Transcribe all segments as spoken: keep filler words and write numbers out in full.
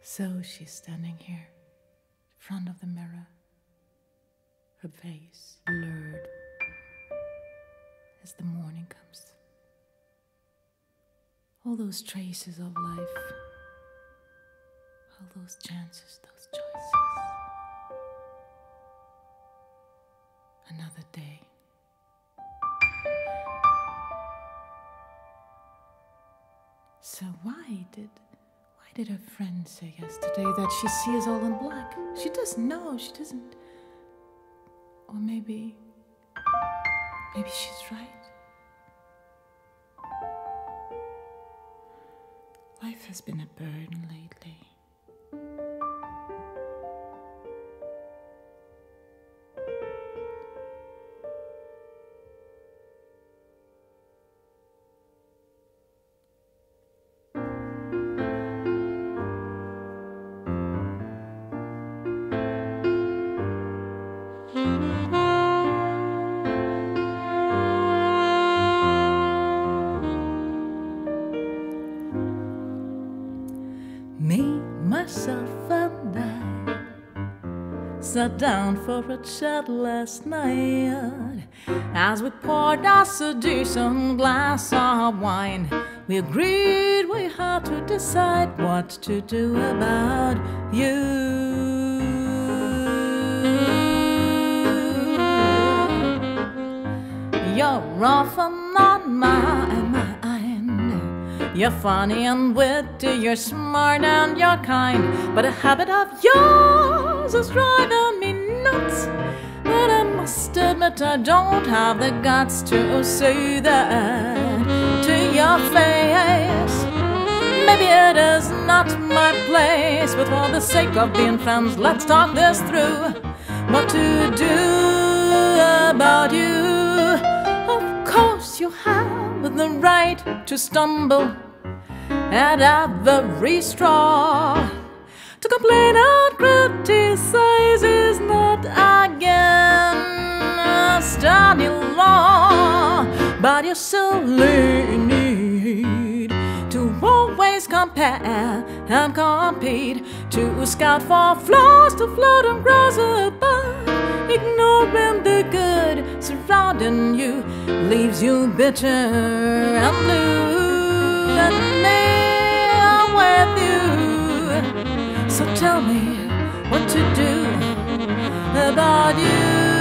So she's standing here, in front of the mirror, her face blurred as the morning comes. All those traces of life, all those chances, those choices. Another day. So why did why did her friend say yesterday that she sees all in black? She doesn't know, she doesn't. Or maybe maybe she's right. Life has been a burden lately. Me, myself, and I sat down for a chat last night. As we poured us a decent glass of wine, we agreed we had to decide what to do about you. You're often on my mind. You're funny and witty, you're smart and you're kind, but a habit of yours is driving me nuts. But I must admit I don't have the guts to say that to your face. Maybe it is not my place, but for the sake of being friends, let's talk this through. What to do about you? Of course you have the right to stumble at every straw. To complain and criticize is not against any law, but you silly need to always compare and compete, to scout for flaws, to float and grouse above. Ignoring the good surrounding you leaves you bitter and blue. And me, I'm with you. So tell me what to do about you.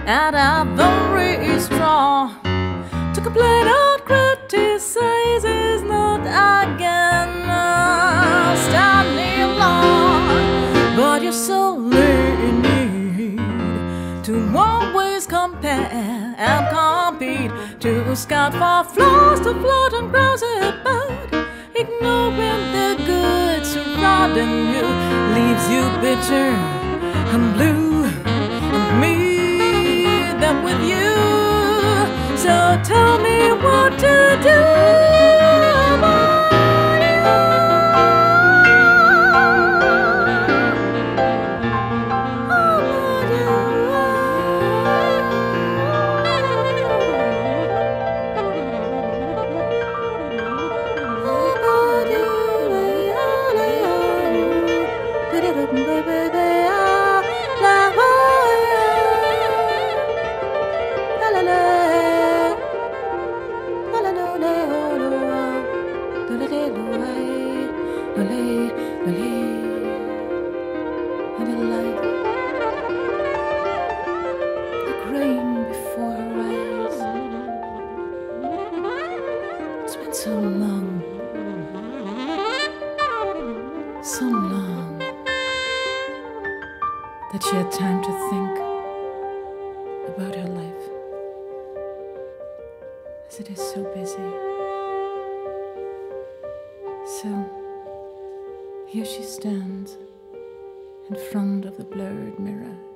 at every straw to complain and criticize is not against any law, but you're solely in need to always compare and compete, to scout for flaws, to float and browse about, ignoring the good surrounding you leaves you bitter and blue, and me that with you. So tell me what to do about and a light like rain before her eyes. It's been so long, so long that she had time to think about her life, as it is so busy. So here she stands in front of the blurred mirror.